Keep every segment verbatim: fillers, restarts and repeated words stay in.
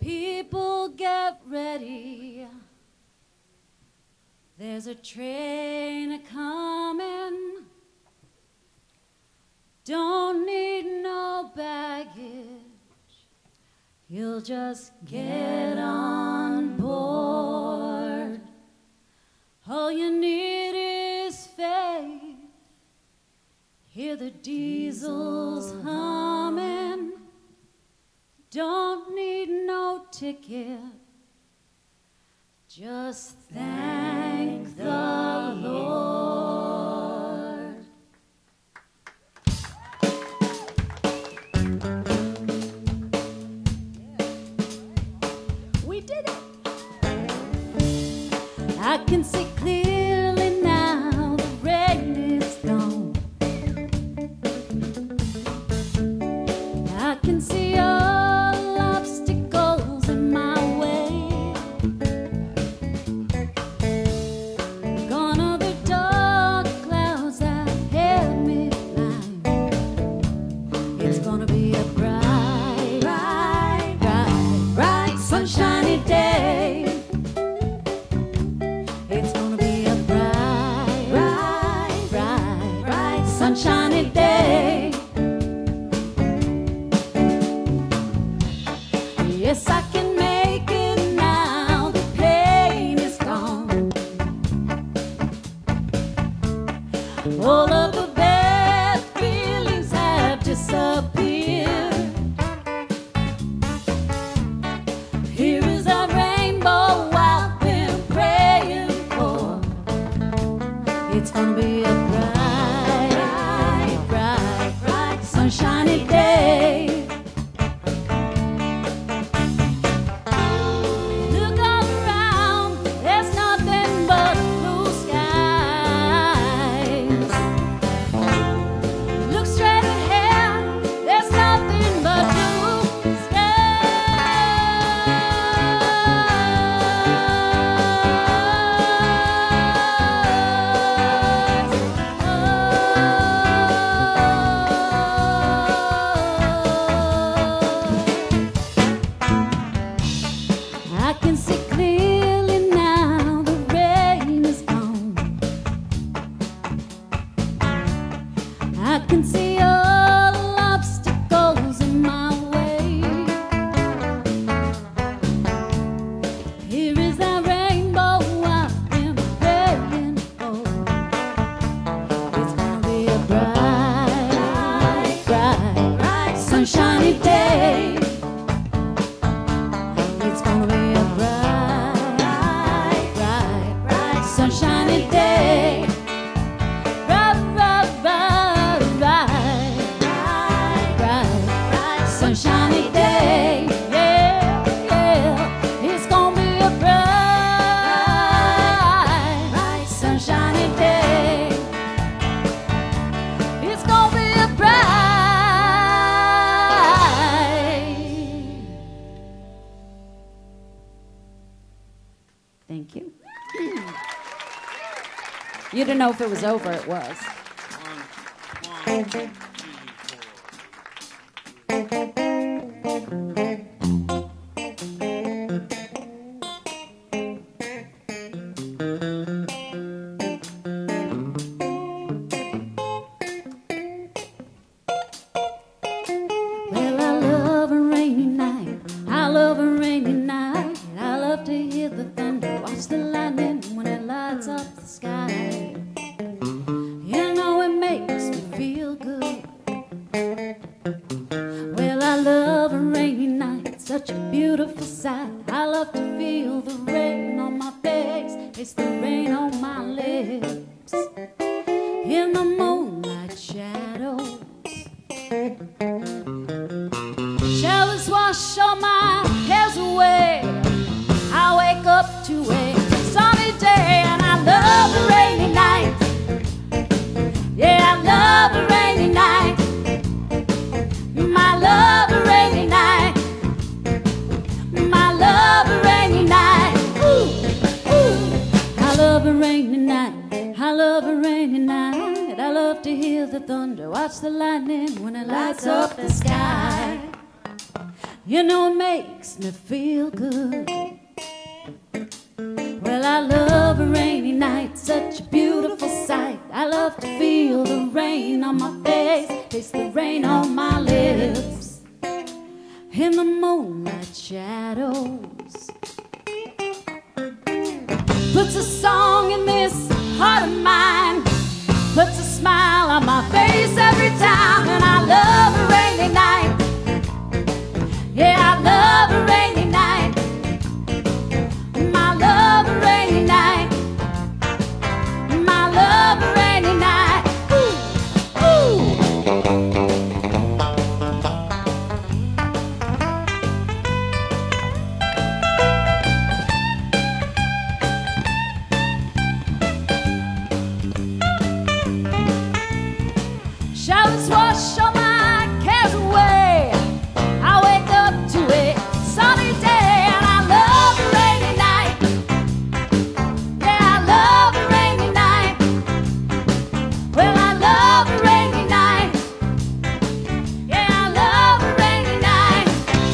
People get ready. There's a train a-coming. Don't need no baggage. You'll just get on board. All you need is faith. Hear the diesels humming. Don't need no ticket. Just thank the Lord. We did it. I can see clearly now the rain is gone. I can see all obstacles in my way. Gone are the dark clouds that held me blind. It's gonna be a bright, bright, bright, bright, sunshiny day. It's gonna be a bright, bright, bright, bright, sunshiny day. Yes, I can make it now, the pain is gone. All of the bad feelings have disappeared. Here is a rainbow I've been praying for. It's gonna be a bright, bright, bright, bright, sunshiny day. Look all around, there's nothing but blue skies. Look straight ahead, there's nothing but blue skies. I can see clearly now the rain is gone. I can see all obstacles in my way. Here is that rainbow I've been praying for. It's gonna be a bright, bright, bright, sunshiny day. It's gonna be a bright, bright, bright, sunshiny day. Bright, bright, bright, bright, bright, bright, bright, sunshiny day. Yeah, yeah. It's gonna be a bright, bright, sunshiny day. It's gonna be a bright. Thank you. You didn't know if it was over. It was. One, one, two, Well, I love a rainy night. I love a rainy night. I love to hear the thunder, watch the lightning when it lights up the sky. You know it makes me feel good. Well, I love a rainy night. It's such a beautiful sight. I love to feel the rain on my face. It's the rain on my lips. In the moonlight shadows, showers wash all my cares away. I wake up to a sunny day, and I love a rainy night. Yeah, I love a rainy night. My love a rainy night. My love a rainy night. Ooh, ooh. I love a rainy night. I love a rainy night. I love to hear the thunder, watch the lightning when it lights up the sky. You know it makes me feel good. Well, I love a rainy night, such a beautiful sight. I love to feel the rain on my face, taste the rain on my lips. In the moonlight shadows puts a song in this heart of mine, puts a smile on my face every time. And I love a rainy night. Yeah, I love a rainy night. My love a rainy night. My love a rainy night. Ooh, ooh. Showers wash all my cares away. I wake up to a sunny day, and I love a rainy night. Yeah, I love a rainy night. Well, I love a rainy night. Yeah, I love a rainy night.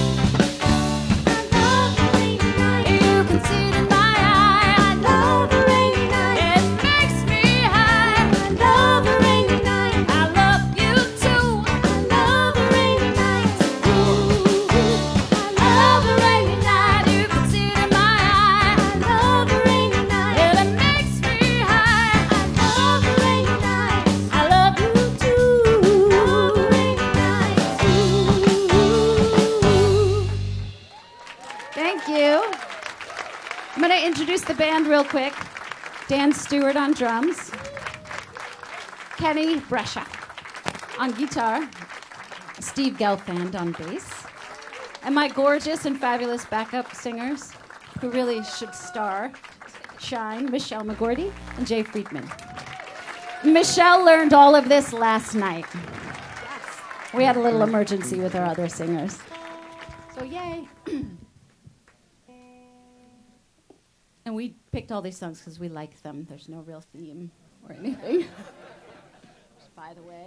I love a rainy night. You can see it in my eye. I love a rainy night. It makes me high. I love a rainy night. I love you too. I love a rainy night. Ooh, I love a rainy night. You can see it in my eye. I love a rainy night. Yeah, it makes me high. I love a rainy night. I love you too. Love a rainy night. Ooh. Thank you. I'm going to introduce the band real quick. Dan Stewart on drums. Kenny Brescia on guitar. Steve Gelfand on bass. And my gorgeous and fabulous backup singers who really should star, shine, Michelle McGordy and Jay Friedman. Michelle learned all of this last night. We had a little emergency with our other singers. So yay. And we picked all these songs because we like them. There's no real theme or anything. Just by the way.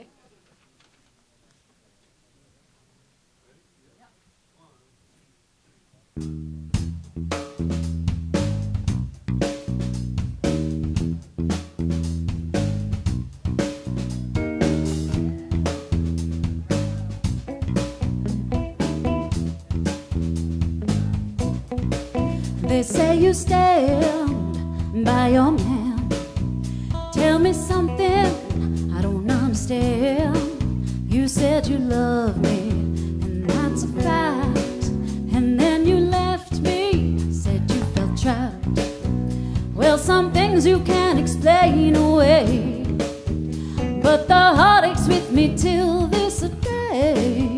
They say you stand by your man. Tell me something I don't understand. You said you love me, and that's a fact. And then you left me, said you felt trapped. Well, some things you can't explain away, but the heartache's with me till this day.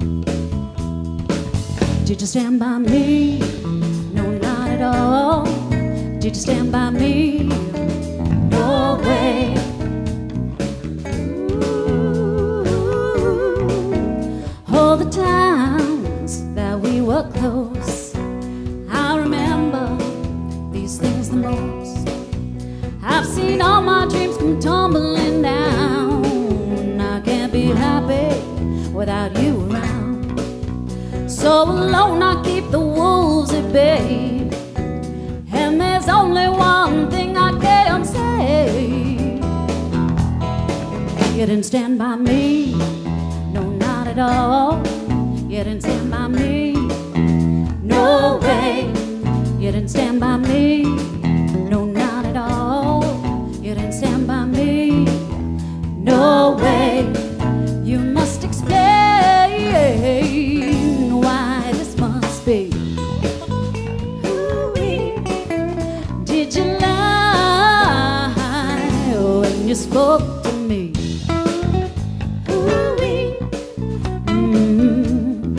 Did you stand by me? No, not at all. Did you stand by me? No way. Ooh, all the times that we were close, I remember these things the most. I've seen all my dreams come tumbling down. I can't be happy without you around. So alone I keep the wolves at bay, and there's only one thing I can say. You didn't stand by me, no, not at all. You didn't stand by me, no way. You didn't stand by me, no, not at all. You didn't stand by me, no way. You must explain why this must be. Ooh-wee. Did you lie when you spoke to me? Ooh-wee. Mm-hmm.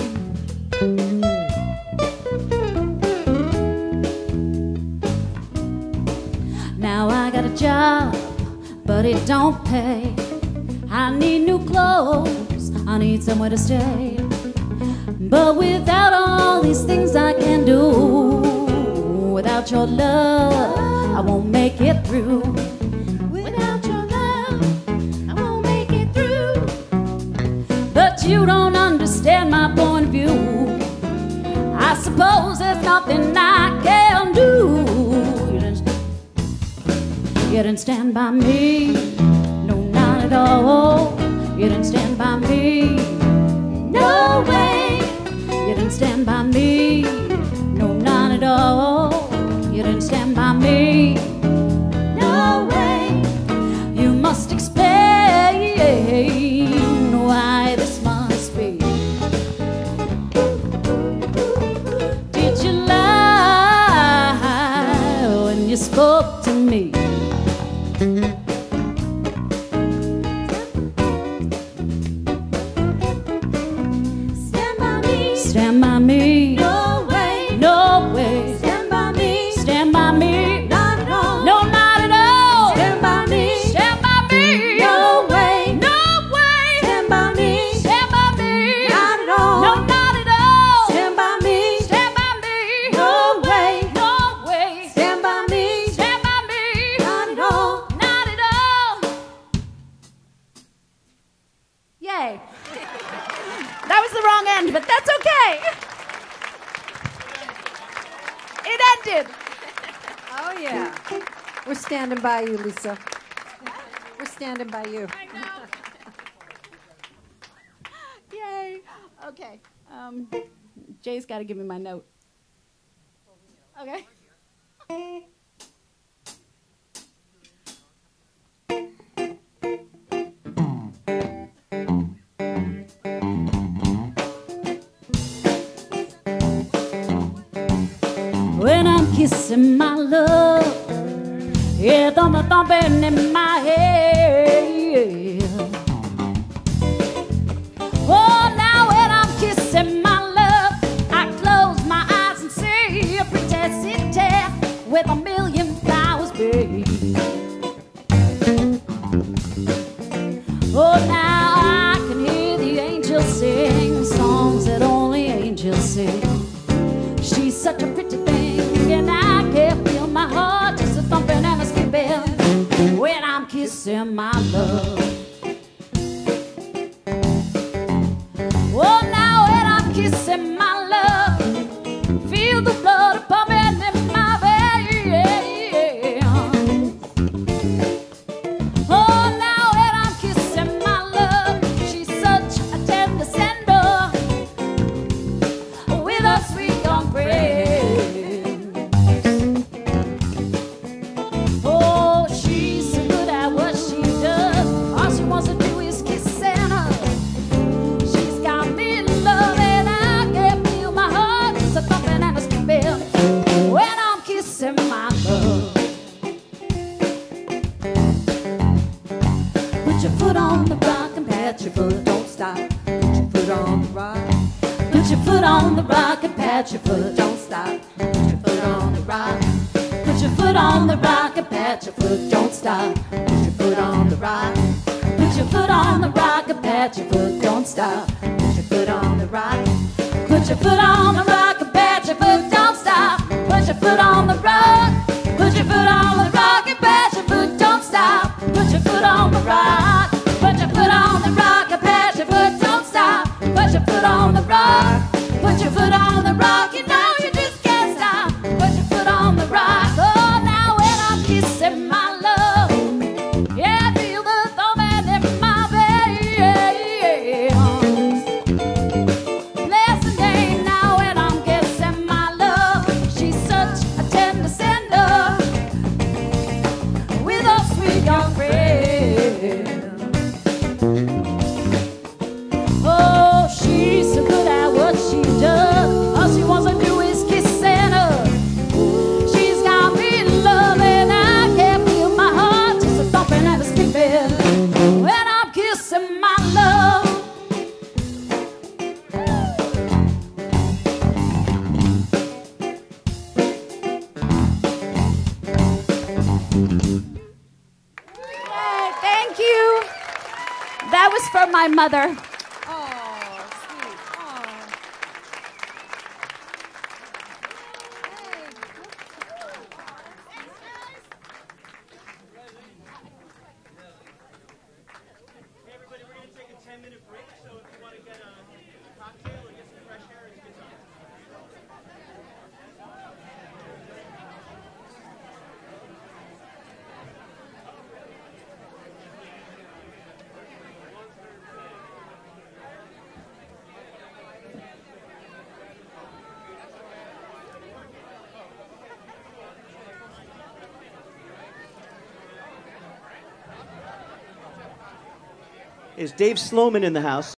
Now I got a job, but it don't pay. I need new clothes, I need somewhere to stay. But without all these things I can do, without your love, I won't make it through. Without your love, I won't make it through. But you don't understand my point of view. suppose there's nothing I can do. You didn't, you didn't stand by me, no, not at all. You didn't stand by me, no way. You didn't stand by me, no, not at all. You didn't stand by me, no way. You must explain why this must be. Did you lie when you spoke to me? Stand by me, stand by me, no way, no way. Stand by me, stand by me, not at all, no, not at all. Stand by me, stand by me, no way, no way. Stand by me, stand by me, not at all, no, not at all. Stand by me, stand by me, no way, no way. Stand by me, stand by me, not at all, not at all. Yay. That was the wrong end, but that's okay. It ended. Oh, yeah. We're standing by you, Lisa. We're standing by you. I know. Yay. Okay. Um, Jay's got to give me my note. Okay. When I'm kissing my love, yeah, thump thumping in my head. Oh, now when I'm kissing my love, I close my eyes and see a pretty city with a million flowers, babe. Oh, now I can hear the angels sing songs that only angels sing. She's such a pretty thing, and I can feel my heart just a thumping and a skipping when I'm kissing my love. Oh, now when I'm kissing my love, feel the blood pumping in my veins. Oh, now when I'm kissing my love, she's such a tender sender with a sweet young friend. Oh, she's so good at what she does. All she wants to do is kiss and hug. She's got me in love, and I can feel my heart just a thumping and a skipping when I'm kissing my love. Put your foot on the rock and pat your foot, don't stop. Put your foot on the rock. Put your foot on the rock and pat your foot, don't stop. Put your foot on the rock. Put your foot on the rock and pat your foot, don't stop. Put your foot on the rock. Put your foot on the rock and pat your foot, don't stop. Put your foot on the rock. Put your foot on the rock and pat your foot, don't stop. Put your foot on the rock. Put your foot on the rock and pat your foot, don't stop. Put your foot on the rock. Put your foot on the rock and pat your foot, don't stop. Put your foot on the rock. Put your foot on the rock, you know you just can't stop. Put your foot on the rock. Oh, now when I'm kissing my love, yeah, I feel the thumping in my veins. Bless the name now when I'm kissing my love. She's such a tender sender with a sweet young friend. Oh, she's so good at what she does. All she wants to do is kiss and hug. She's got me in love, and I can feel my heart just a thumping and a skipping when I'm kissing my love. Yay, thank you. That was from my mother. Oh, sweet. Oh. Hey, everybody, we're going to take a ten minute break, so if you want to get a cocktail or get some fresh air, it's good time. Is Dave Sloman in the house?